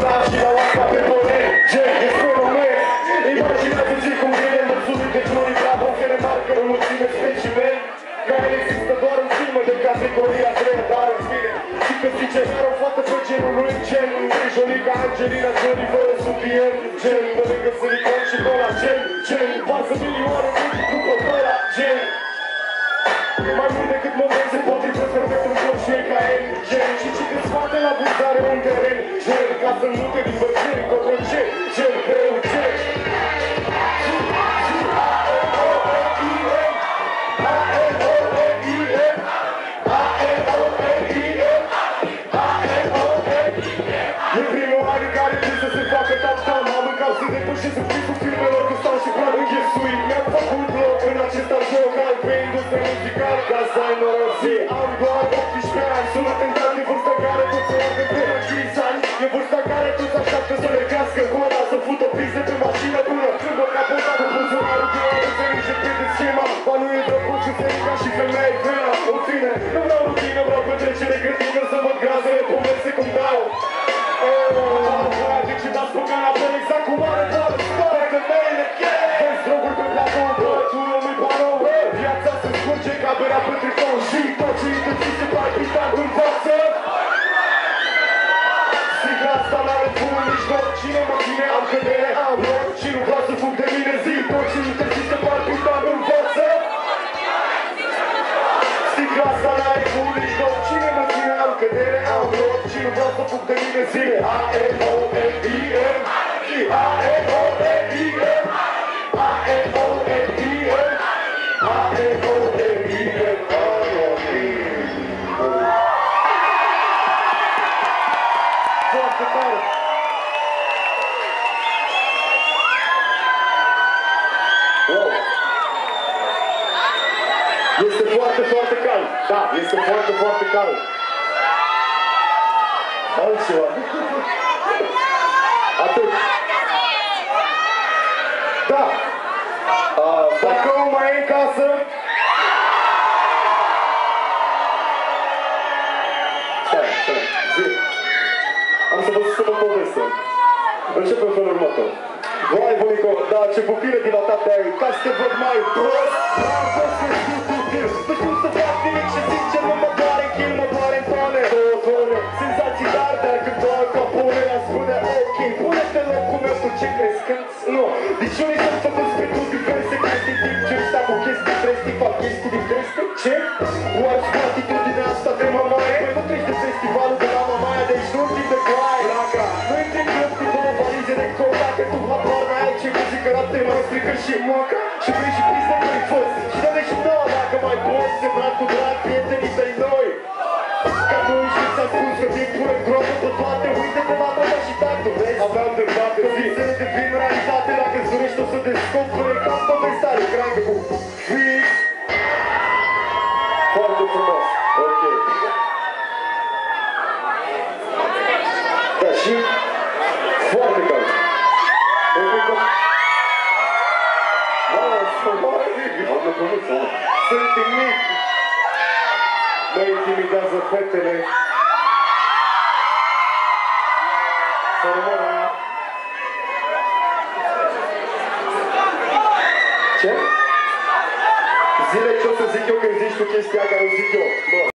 la și la asta pe pământ. Ce? E fenomen. Imaginați-ți cum vine mulțumit de glorii bravo, care marcă în mulțime specimen, care există doar în filmă de categoria 3, dar în fine. Și că zice chiar o fată pe genul lui Gen, Jolie ca Angelina Jolie fără subient, Gen, pe lângă silicon și pe la Gen, varsă milioane după ăla, Gen. Mai mult decât momente potrivesc perfect în joc și e ca el, Gen. Și cine scoate la vânzare un teren, Gen, ca să nu te divergeri, control C, Gen, greu C. E primul an în care trebuie să se facă top-down. Am mâncat să depășesc în visul filmelor că stau și plan înghesuit. Mi-am făcut loc în acesta joc al pe industria muzical, ca să ai norosit. Am doar 18 ani, sunt atentat de vârsta care tot se roagă pe la 5 ani. E vârsta care toți așteaptă să le crească coada, să fută pise pe mașină până când o capotat cu buzunarul de la să începe de schema. Ba nu e drăguț să se rica și femeia e vena. În fine, nu vreau rutină, vreau petrecere grădină, să văd grazele pomese cum dau. Ce dați băgana pe exact cum are doar spare că meile vezi droguri pe platou, bă, tu nu-i panou, bă. Viața se scurge ca berea pe tricou și tot ce intenții se palpitant în față. Sigla asta n-are fum nici loc, cine mă ține am cădere, am loc și nu vreau să fug de mine, zi tot ce intenții se palpitant în față. Sigla asta n-are fum nici loc, cine mă ține am cădere, am loc și nu vreau să fug de mine, zi A-M-O-N-I-M A-M-O-N-I-M A-M-O-N-I-M A-M-O-N-I-M Foarte tare! Wow! Este foarte, foarte cald! Da, este foarte, foarte cald! Altceva! Atât! Da! Dacă nu mai e în casă... Stai, zi! Am să vă spun o poveste. Începem în felul următor. Vai, bunico, da, ce pupile dilatate ai, ca să te văd mai prost! Am fost că știu tu tir, tu știu să fac nimic și sincer nu mă doare în chil, mă doare în tone. Două tone, senzații dar, dar când doar capone, ea spune ok, pune-te în locul meu, tu ce crezi că... Nu, deci unii sunt făcuți pentru diverse chestii, timp ce ăștia cu chestii trestii, fac chestii din treste, ce? Oare și cu atitudinea asta de mamaie? Păi nu treci de festivalul de la Mamaia, deci nu timp de coaie. Nu intri în club cu două valize de coca, că tu habar n-ai ce muzică rapte mai strică și moca. Și vrei și pizde că-i fost, și dă-le și nouă dacă mai poți, semnat cu drag prietenii tăi noi. Că nu știi să asculti că vin pune groapă pe toate, uite-te la mama și tatu, vezi? Aveam dreptate, visele devin realitate, dacă-ți dorești o să descoperi, ca povestea are grangă cu fix. Foarte frumos, ok. Da, și foarte cald. Sunt timid. Mă intimidează fetele. Să rămână. Ce? Zile ce o să zic eu când zici tu chestia care o zic eu.